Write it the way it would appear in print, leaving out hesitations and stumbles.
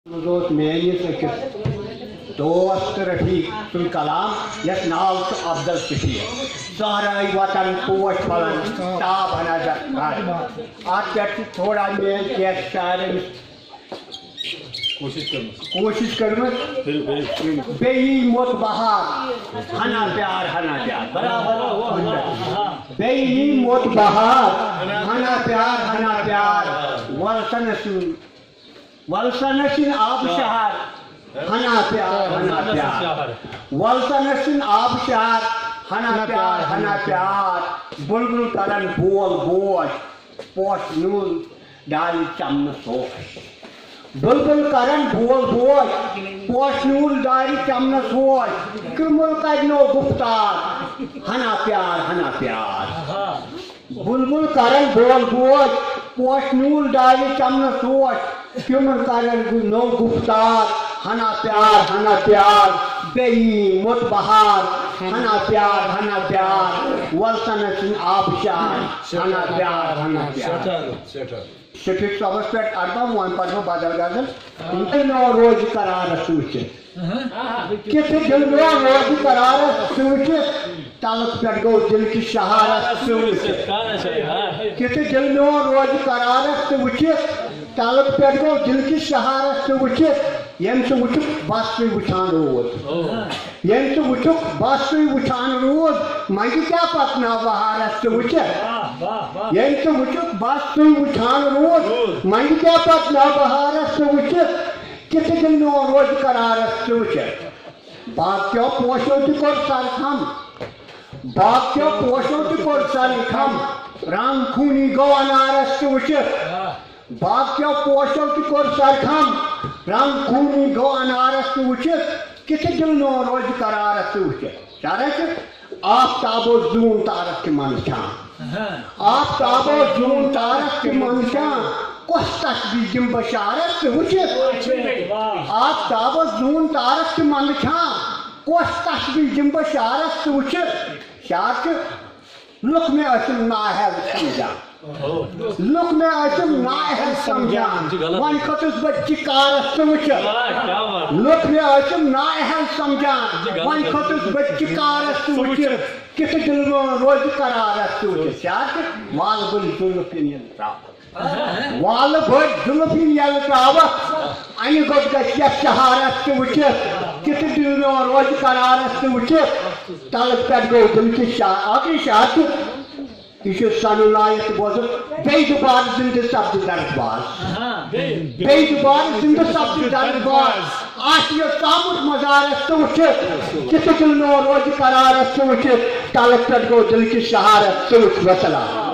mass أکِس دوست رفیق الکلام یس ناو افضل شفیق سہرائی وطن پوش پھلن تاب نظر ات پہ تھوڑا میل کیس شاعر کوشش کرمت بیئی موت بہار ہنا پیار برابر بیئی موت بہار ہنا پیار ولسنسن آب شہر ہنا پیار ولسنسن آب شہر ہنا پیار بلبل کرن بول گوش پوش نول ڈالی چمن سوش بلبل کرن بول گوش پوش نول ڈالی چمن سوش کرمل کرنو گفتار ہنا پیار بلبل کرن بول گوش پوش نول ڈالی چمن سوش کیومن کرن نو گفتار ہنا پیار بیئی مت بہار ہنا پیار ولسنسن آب شہر ہنا پیار شفیق صاحبس پہ اربم ون پڑھو بدل غزل نو روز قرارس وچھت کتھ دل نو روز قرارس وچھت تلک پہ گو دل کی شہارت وچھت کتھ دل نو روز قرارس وچھت تلک پہ گو دل کی شہارت وچھت یم سے وچھک بس وچھان رود یم سے وچھک بس وچھان رود منگی کیا پکنا بہارس وچھت یم سے وچھک بس وچھان رود منگی کیا پکنا بہارس وچھت کتھ دل نو روز قرارس وچھت باقیو پوشو تہ کور سر خم باقیو پوشو تہ کور سر خم رنگ خونی گو انارس وچھت باقیو پوشو تہ کور سر خم رنگ خونی گو انارس وچھت کتھ دل نو روز قرارس وچھت شرح آفتاب و زون تارس کے منشان آفتاب و زون تارس کے منشان کس تصویر دم بشارت وچھت آفتاب و زون تارس کے منشان کس تصویر دم بشارت وچھت شاعر لک میں اسم نااہل سمجھان لک میں اسم نااہل سمجھان ون کھتس بہ چکارس وچھت لک میں اسم نااہل سمجھان ون کھتس بہ چکارس وچھت کتھ دل نو روز قرارس وچھت شاعر وال بل زلفین یلتراوت وال بل زلفین یلتراوت این گوٹ گژھِ یتھ شہارت وچھت کتھ دل نو روز قرارس وچھت تلک پہ گو دل کی آگے شاعر یہ سن لائت بوزن بی دوبار زندہ سپد درد باز بی دوبار زندہ سپد درد باز آسیو تامت مزارس وچھت کتھ دل نو روز قرارس وچھت تلک پہ گو دل کی شہارت وچھت وسلام